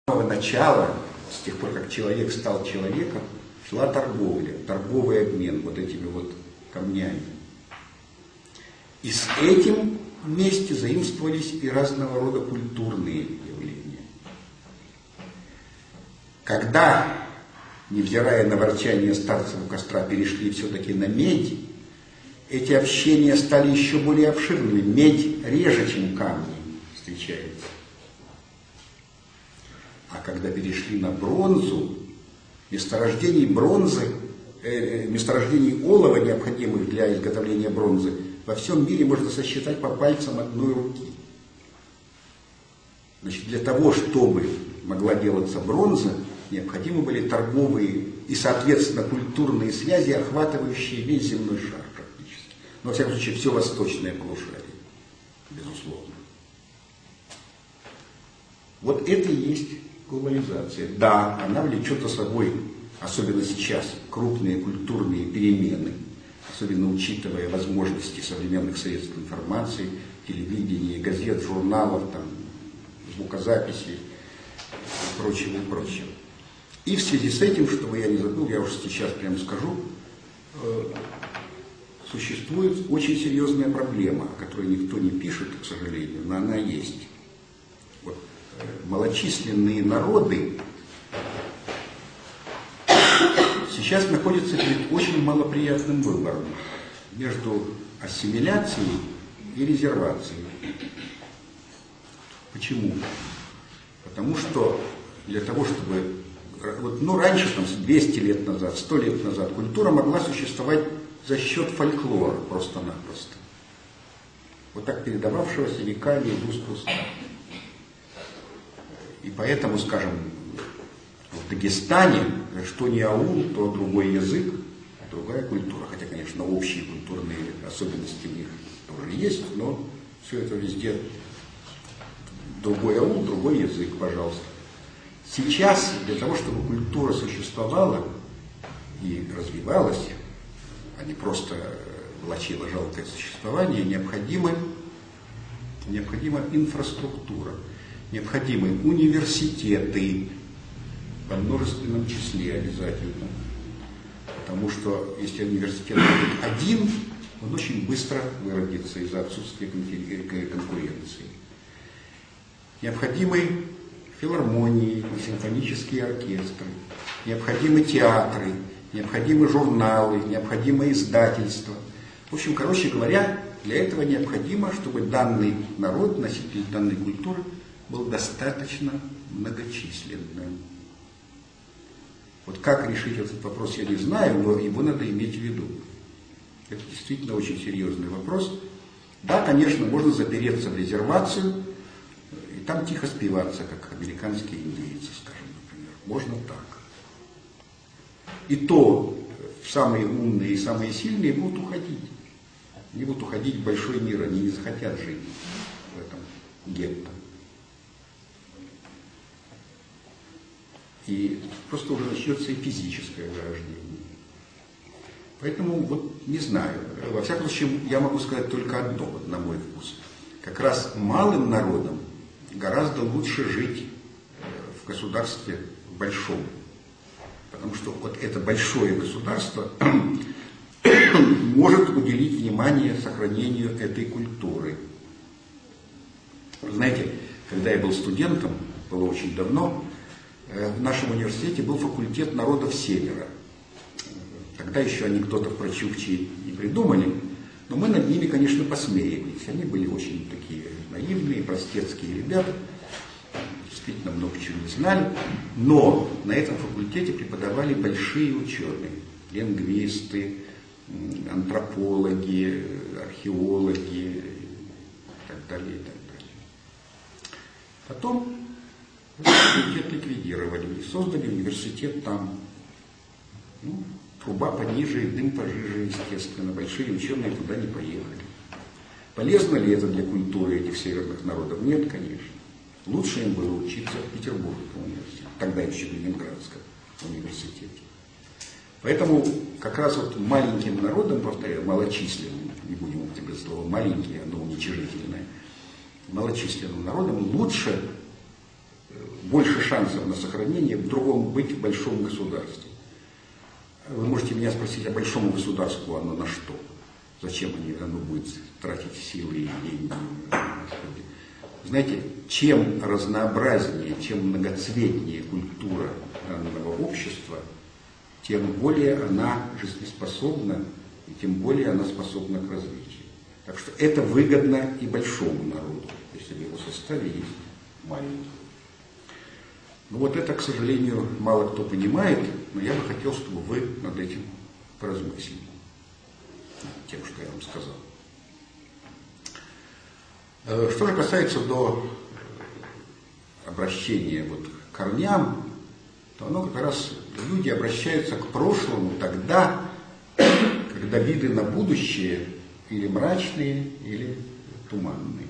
самого начала, с тех пор, как человек стал человеком, шла торговля, торговый обмен вот этими вот камнями. И с этим вместе заимствовались и разного рода культурные явления. Когда, невзирая на ворчание старцев у костра, перешли все-таки на медь, эти общения стали еще более обширными. Медь реже, чем камни встречается. А когда перешли на бронзу, месторождений бронзы, месторождений олова, необходимых для изготовления бронзы, во всем мире можно сосчитать по пальцам одной руки. Значит, для того, чтобы могла делаться бронза, необходимы были торговые и, соответственно, культурные связи, охватывающие весь земной шар практически. Но, во всяком случае, все восточное полушарие, безусловно. Вот это и есть глобализация. Да, она влечет за собой, особенно сейчас, крупные культурные перемены, особенно учитывая возможности современных средств информации, телевидения, газет, журналов, там, звукозаписей и прочего, и прочего. И в связи с этим, чтобы я не забыл, я уже сейчас прямо скажу, существует очень серьезная проблема, о которой никто не пишет, к сожалению, но она есть. Вот, малочисленные народы сейчас находятся перед очень малоприятным выбором между ассимиляцией и резервацией. Почему? Потому что для того, чтобы... раньше, там, 200 лет назад, 100 лет назад, культура могла существовать за счет фольклора просто-напросто. Вот так передававшегося веками из уст в уста. И поэтому, скажем, в Дагестане, что не аул, то другой язык, другая культура. Хотя, конечно, общие культурные особенности у них тоже есть, но все это везде другой аул, другой язык, пожалуйста. Сейчас для того, чтобы культура существовала и развивалась, а не просто влачила жалкое существование, необходима инфраструктура, необходимы университеты во множественном числе обязательно. Потому что если университет будет один, он очень быстро выродится из-за отсутствия конкуренции. Необходимы филармонии, симфонические оркестры, необходимы театры, необходимы журналы, необходимы издательства. В общем, короче говоря, для этого необходимо, чтобы данный народ, носитель данной культуры, был достаточно многочисленным. Вот как решить этот вопрос, я не знаю, но его надо иметь в виду. Это действительно очень серьезный вопрос. Да, конечно, можно запереться в резервацию и там тихо спиваться, как американские индейцы, скажем, например. Можно так. И то самые умные и самые сильные будут уходить. Они будут уходить в большой мир, они не захотят жить в этом гетто. И просто уже начнется и физическое вырождение. Поэтому, вот, не знаю. Во всяком случае, я могу сказать только одно, вот, на мой вкус. Как раз малым народам гораздо лучше жить в государстве большом. Потому что вот это большое государство может уделить внимание сохранению этой культуры. Вы знаете, когда я был студентом, было очень давно, в нашем университете был факультет народов Севера. Тогда еще анекдотов про чукчи не придумали, но мы над ними, конечно, посмеялись. Они были очень такие наивные, простецкие ребята, действительно много чего не знали. Но на этом факультете преподавали большие ученые, лингвисты, антропологи, археологи и так далее, и так далее. Потом факультет ликвидировали и создали университет там. Труба пониже и дым пожиже, естественно. Большие ученые туда не поехали. Полезно ли это для культуры этих северных народов? Нет, конечно. Лучше им было учиться в Петербургском университете, тогда еще в Ленинградском университете. Поэтому как раз вот маленьким народам, повторяю, малочисленным, не будем употреблять слово маленькие, оно уничижительное, малочисленным народам лучше больше шансов на сохранение, в другом быть в большом государстве. Вы можете меня спросить, а большому государству оно на что? Зачем оно будет тратить силы и деньги? Знаете, чем разнообразнее, чем многоцветнее культура данного общества, тем более она жизнеспособна, и тем более она способна к развитию. Так что это выгодно и большому народу, если в его составе есть маленький. Но вот это, к сожалению, мало кто понимает, но я бы хотел, чтобы вы над этим поразмыслили, тем, что я вам сказал. Что же касается до обращения вот к корням, то оно как раз, люди обращаются к прошлому тогда, когда виды на будущее или мрачные, или туманные.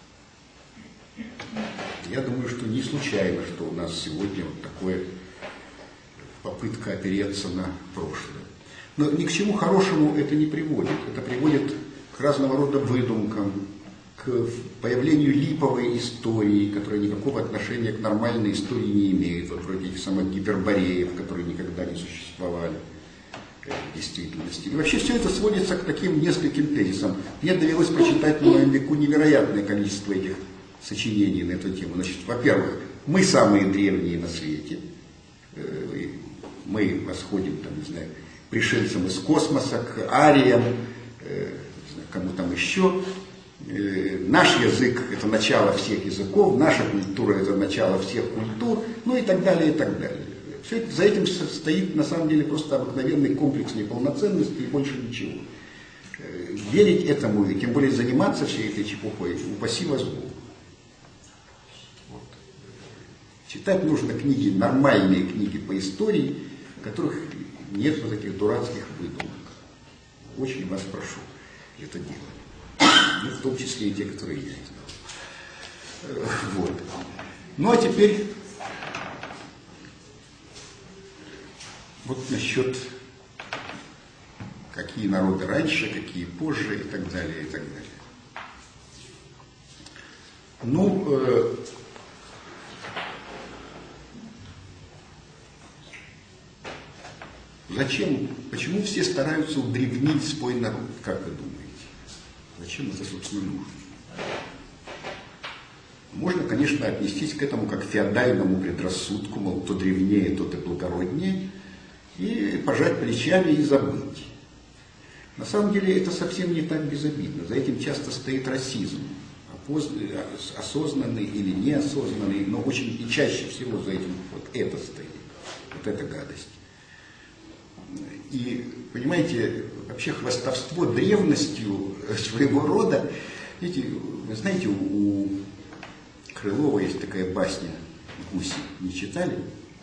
Я думаю, что не случайно, что у нас сегодня вот такая попытка опереться на прошлое. Но ни к чему хорошему это не приводит. Это приводит к разного рода выдумкам, к появлению липовой истории, которая никакого отношения к нормальной истории не имеет, вот вроде этих самых гипербореев, которые никогда не существовали в действительности. И вообще все это сводится к таким нескольким тезисам. Мне довелось прочитать на моем веку невероятное количество этих сочинений на эту тему. Значит, во-первых, мы самые древние на свете. Мы восходим, там, не знаю, пришельцам из космоса, к ариям, кому там еще. Наш язык – это начало всех языков, наша культура – это начало всех культур, ну и так далее, и так далее. Все это, за этим стоит, на самом деле, просто обыкновенный комплекс неполноценности и больше ничего. Верить этому, и тем более заниматься всей этой чепухой, упаси вас Бог. Вот. Читать нужно книги, нормальные книги по истории, в которых нет вот этих дурацких выдумок. Очень вас прошу это делать. Ну, в том числе и те, которые я издал. Вот. Ну а теперь вот насчет какие народы раньше, какие позже и так далее, и так далее. Ну, зачем, почему все стараются удревнить свой народ, как вы думаете? Зачем это, собственно, нужно? Можно, конечно, отнестись к этому как к феодальному предрассудку, мол, то древнее, тот и благороднее, и пожать плечами и забыть. На самом деле это совсем не так безобидно. За этим часто стоит расизм, осознанный или неосознанный, но очень и чаще всего за этим вот это стоит, вот эта гадость. И, понимаете, вообще хвастовство древностью своего рода, видите, вы знаете, у Крылова есть такая басня «Гуси». Не читали?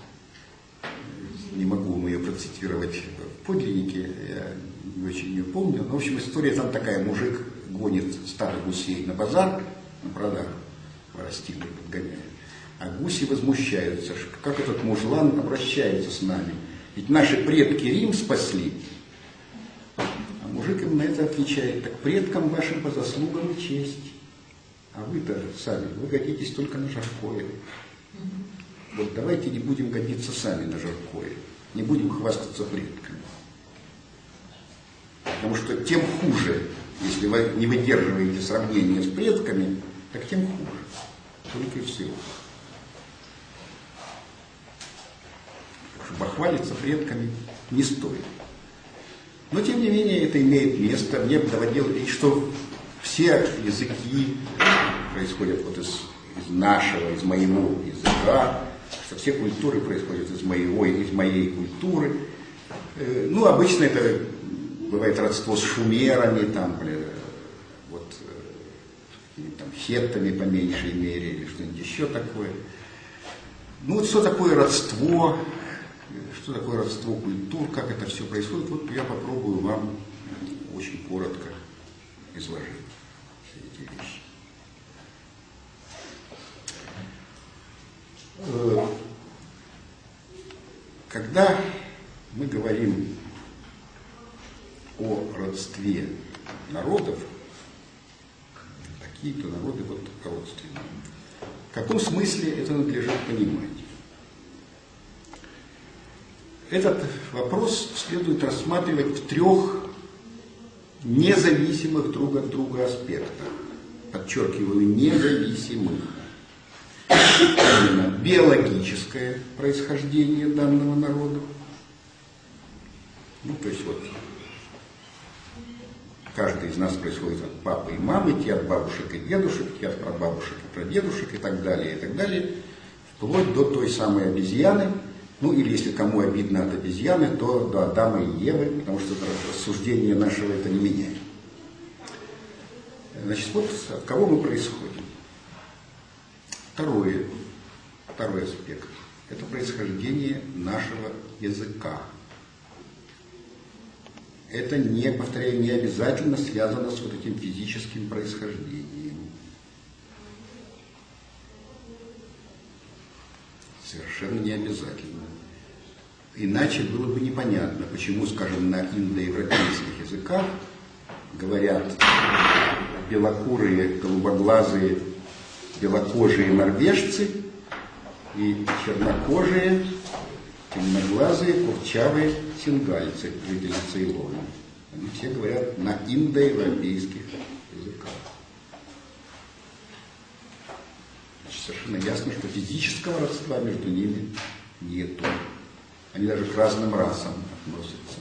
Не могу вам ее процитировать в подлиннике, я не очень ее помню. Но, в общем, история там такая: мужик гонит старых гусей на базар, на продажу, воростилы подгоняет. А гуси возмущаются, как этот мужлан обращается с нами. Ведь наши предки Рим спасли. А мужик им на это отвечает: так предкам вашим по заслугам и честь. А вы-то сами, вы годитесь только на жаркое. Вот давайте не будем годиться сами на жаркое. Не будем хвастаться предками. Потому что тем хуже, если вы не выдерживаете сравнения с предками, так тем хуже. Только и всего. Бахвалиться предками не стоит. Но, тем не менее, это имеет место. Мне доводилось, что все языки происходят вот из нашего, из моего языка, что все культуры происходят из моей культуры. Ну, обычно это бывает родство с шумерами, там, вот, там, хеттами по меньшей мере, или что-нибудь еще такое. Ну, вот что такое родство? Что такое родство культур, как это все происходит, вот я попробую вам очень коротко изложить все эти вещи. Когда мы говорим о родстве народов, какие-то народы вот родственные, В каком смысле это надлежит понимать? Этот вопрос следует рассматривать в трех независимых друг от друга аспектах. Подчеркиваю, независимых. Именно биологическое происхождение данного народа. Ну, то есть вот каждый из нас происходит от папы и мамы, те от бабушек и дедушек, те от прабабушек и прадедушек и так далее, вплоть до той самой обезьяны. Ну, или если кому обидно от обезьяны, то до Адама и Евы, потому что рассуждение нашего это не меняет. Значит, вот от кого мы происходим. Второй аспект – это происхождение нашего языка. Это, повторяю, не обязательно связано с вот этим физическим происхождением. Совершенно не обязательно. Иначе было бы непонятно, почему, скажем, на индоевропейских языках говорят белокурые, голубоглазые, белокожие норвежцы и чернокожие, темноглазые, курчавые сингальцы, жители Цейлона. Они все говорят на индоевропейских языках. Значит, совершенно ясно, что физического родства между ними нету. Они даже к разным расам относятся.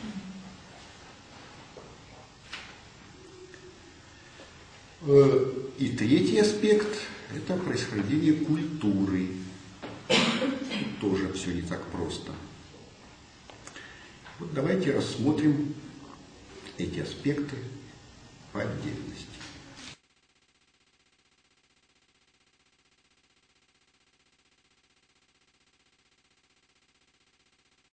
И третий аспект – это происхождение культуры. Тут тоже все не так просто. Вот давайте рассмотрим эти аспекты по отдельности.